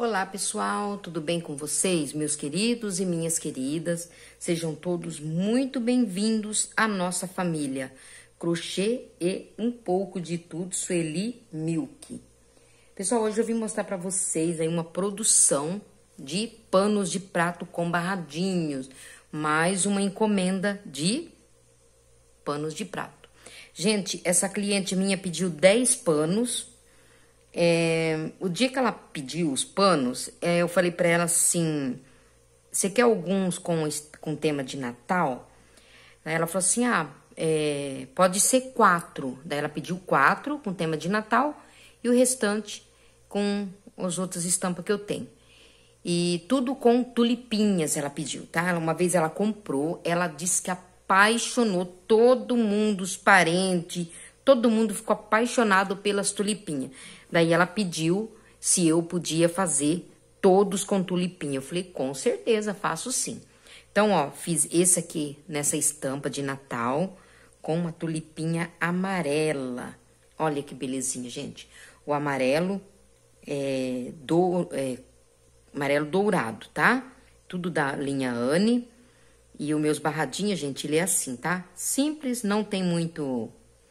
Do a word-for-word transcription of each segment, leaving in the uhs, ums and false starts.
Olá pessoal, tudo bem com vocês, meus queridos e minhas queridas? Sejam todos muito bem-vindos à nossa família Crochê e um pouco de tudo, Sueli Milk. Pessoal, hoje eu vim mostrar para vocês aí uma produção de panos de prato com barradinhos, mais uma encomenda de panos de prato. Gente, essa cliente minha pediu dez panos. É, o dia que ela pediu os panos, é, eu falei pra ela assim, você quer alguns com, com tema de Natal? Aí ela falou assim, ah, é, pode ser quatro. Daí ela pediu quatro com tema de Natal e o restante com as outras estampas que eu tenho. E tudo com tulipinhas ela pediu, tá? Uma vez ela comprou, ela disse que apaixonou todo mundo, os parentes, todo mundo ficou apaixonado pelas tulipinhas. Daí ela pediu se eu podia fazer todos com tulipinha. Eu falei, com certeza, faço sim. Então, ó, fiz esse aqui nessa estampa de Natal com uma tulipinha amarela. Olha que belezinha, gente. O amarelo é, do, é amarelo dourado, tá? Tudo da linha Anne. E os meus barradinhos, gente, ele é assim, tá? Simples, não tem muito...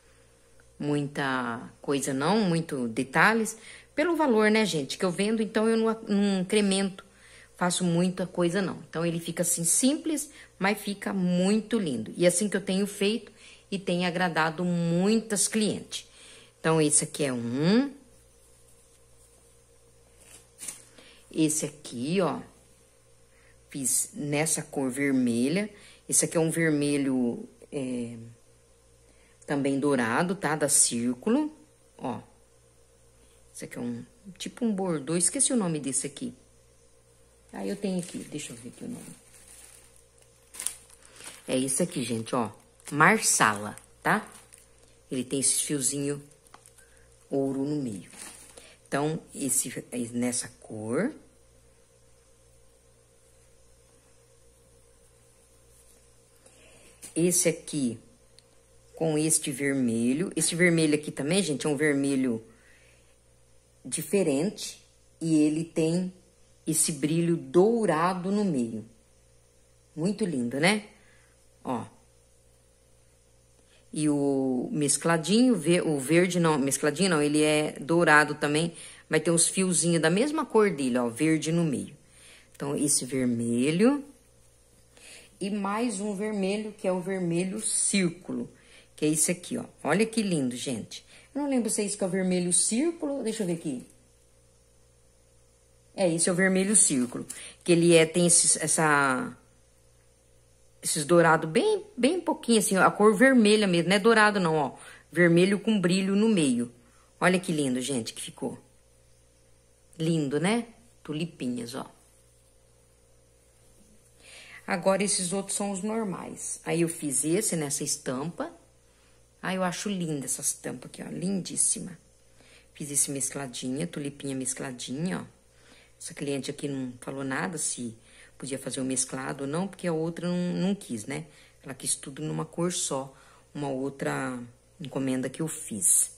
muita coisa não, muito detalhes, pelo valor, né, gente, que eu vendo, então eu não, não incremento, faço muita coisa não. Então, ele fica assim, simples, mas fica muito lindo. E assim que eu tenho feito e tem agradado muitas clientes. Então, esse aqui é um. Esse aqui, ó, fiz nessa cor vermelha. Esse aqui é um vermelho... É... também dourado, tá? Da Círculo, ó. Esse aqui é um, tipo um bordô, esqueci o nome desse aqui. Ah, eu tenho aqui, deixa eu ver aqui o nome. É esse aqui, gente, ó. Marsala, tá? Ele tem esse fiozinho ouro no meio. Então, esse é nessa cor. Esse aqui... com este vermelho. Esse vermelho aqui também, gente, é um vermelho diferente. E ele tem esse brilho dourado no meio. Muito lindo, né? Ó. E o mescladinho, o verde não, mescladinho não, ele é dourado também. Vai ter uns fiozinhos da mesma cor dele, ó, verde no meio. Então, esse vermelho. E mais um vermelho, que é o vermelho círculo. Que é esse aqui, ó. Olha que lindo, gente. Eu não lembro se é isso que é o vermelho círculo. Deixa eu ver aqui. É, esse é o vermelho círculo. Que ele é, tem esses, essa... esses dourados bem, bem pouquinho, assim, ó, a cor vermelha mesmo. Não é dourado, não, ó. Vermelho com brilho no meio. Olha que lindo, gente, que ficou. Lindo, né? Tulipinhas, ó. Agora, esses outros são os normais. Aí, eu fiz esse nessa estampa. Ah, eu acho linda essa estampa aqui, ó, lindíssima. Fiz esse mescladinha, tulipinha mescladinha, ó. Essa cliente aqui não falou nada se podia fazer o mesclado ou não, porque a outra não, não quis, né? Ela quis tudo numa cor só, uma outra encomenda que eu fiz.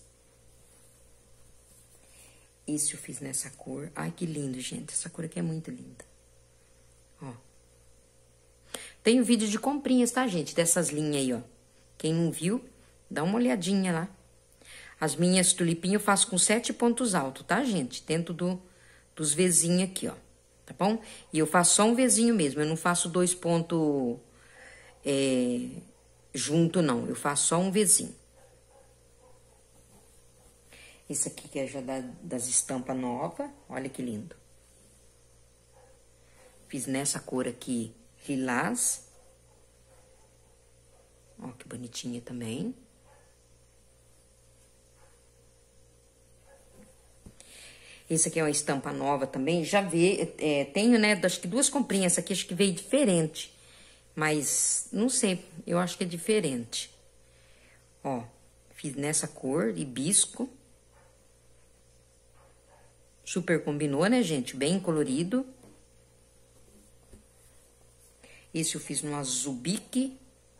Esse eu fiz nessa cor. Ai, que lindo, gente, essa cor aqui é muito linda. Ó. Tem um vídeo de comprinhas, tá, gente? Dessas linhas aí, ó. Quem não viu... dá uma olhadinha lá. As minhas tulipinhas eu faço com sete pontos altos, tá, gente? Dentro do, dos vezinhos aqui, ó. Tá bom? E eu faço só um vezinho mesmo. Eu não faço dois pontos é, junto, não. Eu faço só um vezinho. Esse aqui que é já da, das estampas novas. Olha que lindo. Fiz nessa cor aqui, lilás. Ó, que bonitinha também. Esse aqui é uma estampa nova também, já vi, é, tenho, né, acho que duas comprinhas, essa aqui acho que veio diferente, mas não sei, eu acho que é diferente. Ó, fiz nessa cor, hibisco. Super combinou, né, gente? Bem colorido. Esse eu fiz no azul bique.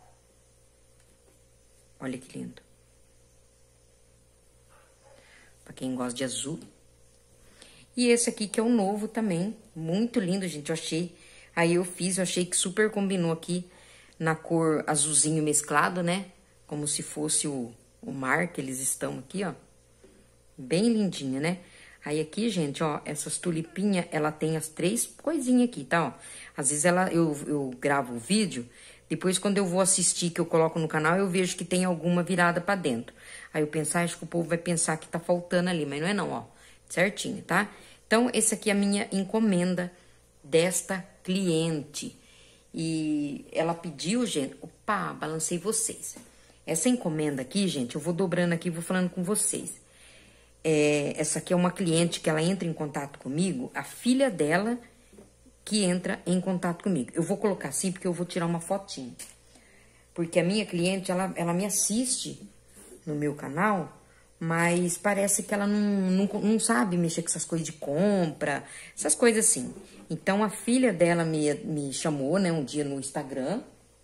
Olha que lindo. Pra quem gosta de azul. E esse aqui que é o novo também, muito lindo, gente, eu achei. Aí eu fiz, eu achei que super combinou aqui na cor azulzinho mesclado, né? Como se fosse o, o mar que eles estão aqui, ó. Bem lindinha, né? Aí aqui, gente, ó, essas tulipinhas, ela tem as três coisinhas aqui, tá, ó. Às vezes ela, eu, eu gravo o vídeo, depois quando eu vou assistir, que eu coloco no canal, eu vejo que tem alguma virada pra dentro. Aí eu penso, ah, acho que o povo vai pensar que tá faltando ali, mas não é não, ó. Certinho, tá? Então, esse aqui é a minha encomenda desta cliente. E ela pediu, gente... Opa, balancei vocês. Essa encomenda aqui, gente, eu vou dobrando aqui e vou falando com vocês. É, essa aqui é uma cliente que ela entra em contato comigo, a filha dela que entra em contato comigo. Eu vou colocar assim porque eu vou tirar uma fotinha. Porque a minha cliente, ela, ela me assiste no meu canal... Mas parece que ela não, não, não sabe mexer com essas coisas de compra, essas coisas assim. Então, a filha dela me, me chamou, né, um dia no Instagram.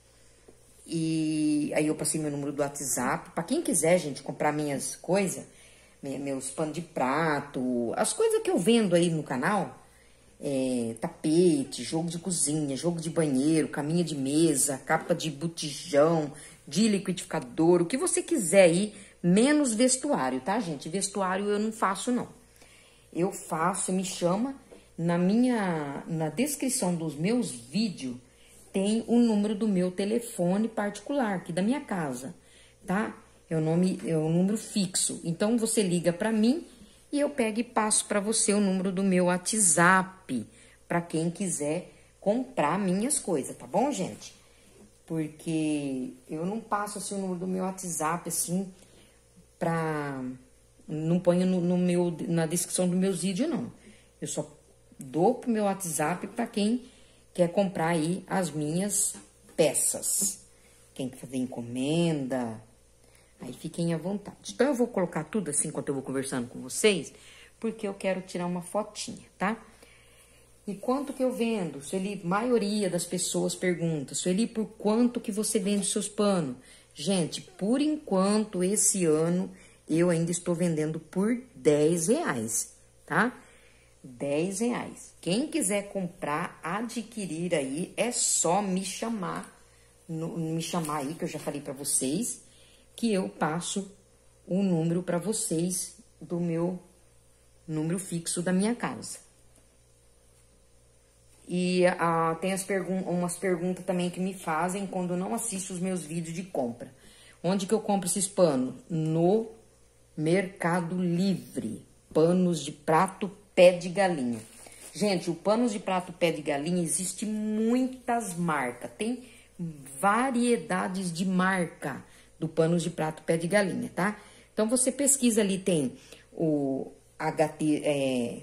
E aí eu passei meu número do WhatsApp. Pra quem quiser, gente, comprar minhas coisas, meus panos de prato, as coisas que eu vendo aí no canal. É, tapete, jogo de cozinha, jogo de banheiro, caminha de mesa, capa de botijão, de liquidificador, o que você quiser aí. Menos vestuário, tá, gente? Vestuário eu não faço, não. Eu faço, me chama, na minha, na descrição dos meus vídeos, tem o número do meu telefone particular, aqui da minha casa, tá? É o nome, é o número fixo. Então, você liga pra mim e eu pego e passo pra você o número do meu WhatsApp, pra quem quiser comprar minhas coisas, tá bom, gente? Porque eu não passo, assim, o número do meu WhatsApp, assim... Pra... Não ponho no, no meu, na descrição dos meus vídeos, não. Eu só dou pro meu WhatsApp pra quem quer comprar aí as minhas peças. Quem quer fazer encomenda, aí fiquem à vontade. Então, eu vou colocar tudo assim, enquanto eu vou conversando com vocês, porque eu quero tirar uma fotinha, tá? E quanto que eu vendo? Sueli, maioria das pessoas pergunta, Sueli, por quanto que você vende seus panos? Gente, por enquanto, esse ano, eu ainda estou vendendo por dez reais, tá? dez reais. Quem quiser comprar, adquirir aí, é só me chamar, no, me chamar aí, que eu já falei pra vocês, que eu passo o número pra vocês do meu número fixo da minha casa. E ah, tem as pergun umas perguntas também que me fazem quando não assisto os meus vídeos de compra. Onde que eu compro esses panos? No Mercado Livre. Panos de prato pé de galinha. Gente, o panos de prato pé de galinha existe muitas marcas. Tem variedades de marca do panos de prato pé de galinha, tá? Então, você pesquisa ali, tem o H T... É,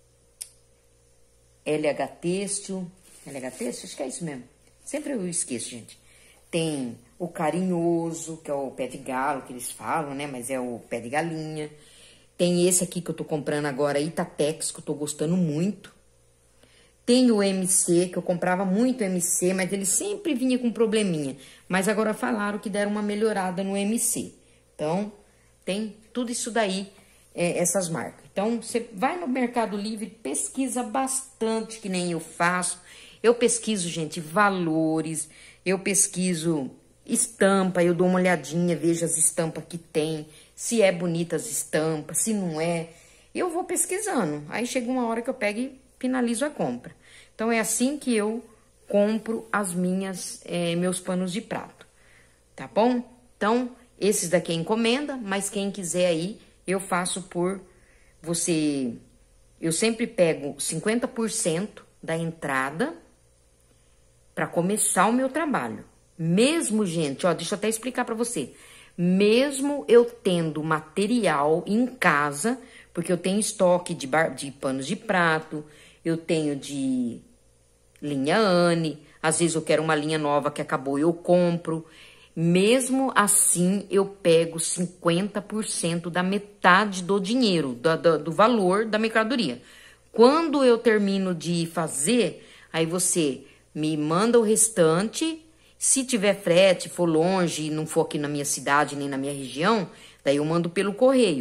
L H Têxtil, L H Têxtil, acho que é isso mesmo. Sempre eu esqueço, gente. Tem o Carinhoso, que é o pé de galo, que eles falam, né? Mas é o pé de galinha. Tem esse aqui que eu tô comprando agora, Itatex, que eu tô gostando muito. Tem o M C, que eu comprava muito M C, mas ele sempre vinha com probleminha. Mas agora falaram que deram uma melhorada no M C. Então, tem tudo isso daí, é, essas marcas. Então, você vai no Mercado Livre, pesquisa bastante, que nem eu faço. Eu pesquiso, gente, valores, eu pesquiso estampa, eu dou uma olhadinha, vejo as estampas que tem, se é bonita as estampas, se não é. Eu vou pesquisando, aí chega uma hora que eu pego e finalizo a compra. Então, é assim que eu compro as minhas, é, meus panos de prato, tá bom? Então, esses daqui é encomenda, mas quem quiser aí, eu faço por... Você, eu sempre pego cinquenta por cento da entrada para começar o meu trabalho. Mesmo, gente, ó, deixa eu até explicar para você. Mesmo eu tendo material em casa, porque eu tenho estoque de, bar, de panos de prato, eu tenho de linha Anne, às vezes eu quero uma linha nova que acabou e eu compro. Mesmo assim, eu pego cinquenta por cento da metade do dinheiro, do, do, do valor da mercadoria. Quando eu termino de fazer, aí você me manda o restante. Se tiver frete, for longe, não for aqui na minha cidade, nem na minha região, daí eu mando pelo correio.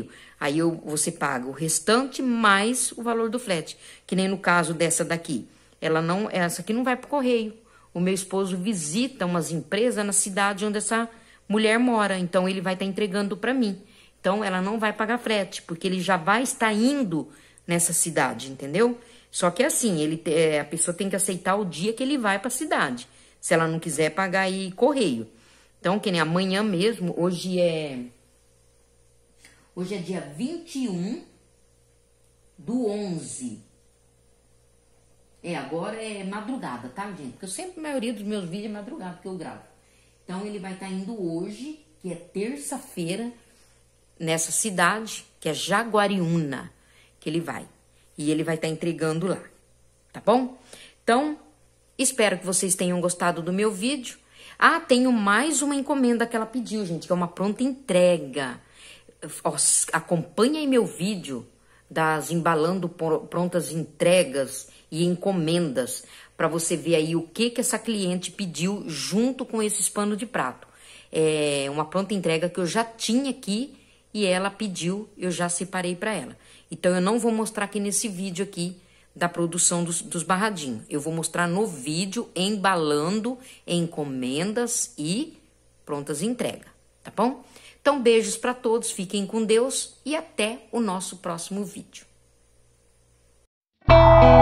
Aí eu, você paga o restante mais o valor do frete. Que nem no caso dessa daqui. Ela não, essa aqui não vai pro correio. O meu esposo visita umas empresas na cidade onde essa mulher mora. Então, ele vai estar entregando para mim. Então, ela não vai pagar frete, porque ele já vai estar indo nessa cidade, entendeu? Só que assim, ele, é, a pessoa tem que aceitar o dia que ele vai para a cidade. Se ela não quiser pagar aí correio. Então, que nem amanhã mesmo, hoje é... Hoje é dia vinte e um do onze. É, agora é madrugada, tá, gente? Porque eu sempre, a maioria dos meus vídeos é madrugada que eu gravo. Então, ele vai estar indo hoje, que é terça-feira, nessa cidade, que é Jaguariúna, que ele vai. E ele vai estar entregando lá, tá bom? Então, espero que vocês tenham gostado do meu vídeo. Ah, tenho mais uma encomenda que ela pediu, gente, que é uma pronta entrega. Acompanhe aí meu vídeo das embalando prontas entregas e encomendas para você ver aí o que que essa cliente pediu junto com esses panos de prato. É uma pronta entrega que eu já tinha aqui e ela pediu, eu já separei para ela. Então eu não vou mostrar aqui nesse vídeo aqui da produção dos, dos barradinhos. Eu vou mostrar no vídeo embalando encomendas e prontas entrega, tá bom? Então, beijos para todos, fiquem com Deus e até o nosso próximo vídeo.